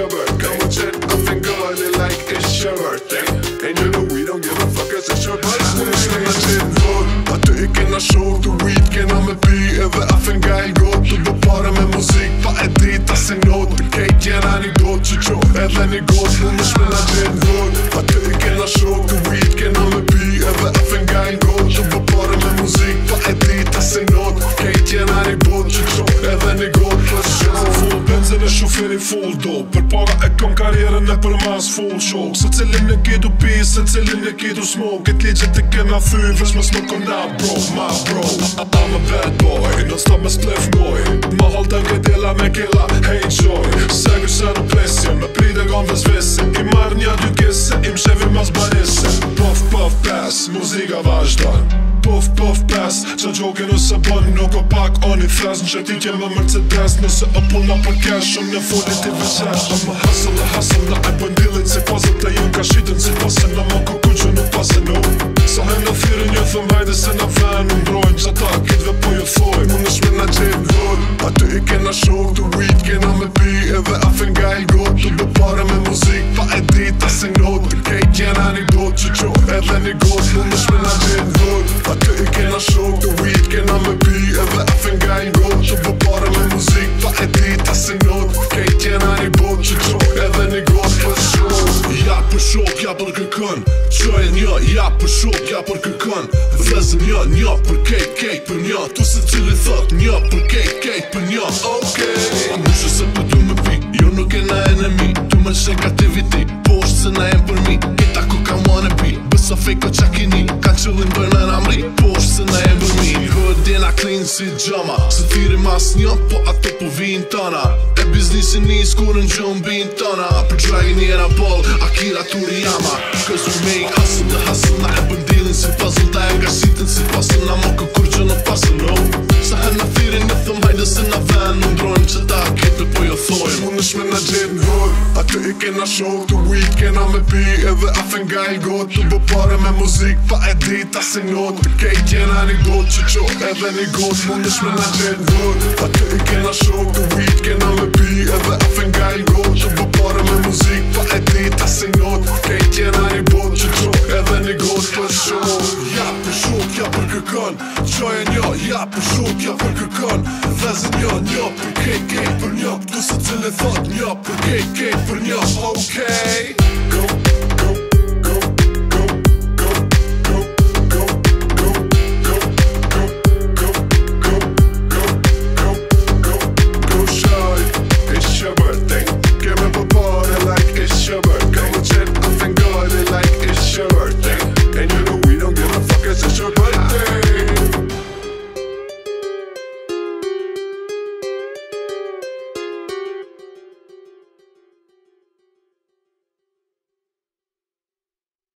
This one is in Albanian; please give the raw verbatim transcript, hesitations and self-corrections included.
your birthday. Come on chat, I'm fin girly like it's your birthday. And you know we don't give a fuck as it's your birthday. Unë shmena qenë hot, aty i kena show të weed, kena me pi edhe afen nga i got. Të bë pare me muzik, pa e dita si not. Për kejt jena një got që qo edhe një got. Unë shmena qenë hot, aty i kena show të weed, kena me pi edhe afen nga i got. Të bë pare me muzik, pa e dita si not. Kejt jena një got që qo edhe një got. Për show full benzin e shoferi full do. Për para e kom karierën e për mas full show. Se cilin e kitu pi, se cilin e kitu smoke. Këtë ligjet e kena thy, vesh me smoke on that bro, my bro. I'm a bad boy, non stop me splef ngoj. Ma halta ngedela me killa, hey joy. Segur se në presje, me pride gon vezvese. I marr nja dy kese, im shevi mas banese. Puff puff pass, muzika vazhdon. Puff puff pass, qa gjoke nëse bon. Nuk o pak on i thes, në qëtitje me Mercedes. Nëse o puna për cash, unë një folit i veqesh. I'm a hustle, a hustle, na e bëndilin si pasët e jon ka shitën si pasën. Na ma kuku që nuk pasën no. Sa hen në thyrën një thëm hajde se na ven. Unë mbrojnë që ta kitve po ju thoj. Unë është me na gjenë hod, aty i kena shok të weed, kena me pi edhe afen nga i got. Të bë pare me muzik, pa e dita si not. Për kejt jena një got që qo edhe një got. Unë është me na gjenë hod, aty i kena shok të weed, kena me pi edhe afen nga i got. Të bë pare me muzik, pa e dita si not. Për kejt jena një got që qo edhe një got. Për shok, ja për shok, ja për kërkën. Qoj një, ja për shok, ja për kërkën. Vezën një, një për kejt, kejt për një. Tu se cili thot një për kejt, kejt për një. Okej, a mushe se për du me pi, jo nuk e na enemi. Tu me shenk aktiviti, po është se na jem për mi. Kita ku ka wanna be, bësa fejko qakini. Kan qëllin për me namri, po është se na jem për mi. Hët djena clean si gjama, se thiri mas një, po ato po vijin tëna. E biznisin një skurën gjën bin tëna. Për dragin jena bol, Akira Toriyama. Cause we make hustle, the hustle na e bëndilin si puzzle. Ta e nga shitën si puzzle, na mo këkur që në pasën no. Sa hen në thirin një thëm hajde se na ven. Në ndrojnë që ta kejtë po jo thojnë. Unë është me na gjenë hod, aty i kena shok të weed, kena me pi edhe afen nga i got. Të bë pare me muzik, pa e dita si not. Për kejt jena një got që qo edhe një got. Unë është me na gjenë hod, aty i kena shok të weed, kena me pi edhe afen nga i got. Të bë pare me muzik, pa e dita si not. Kejt jena një got që qo edhe një got. Për shok, ja për shok, ja për kërkën. Qoj e një, ja për shok, ja për kërkën. Vezën një, një për kejt, kejt për një. Tu se cili thot një për kejt, kejt për një. Okej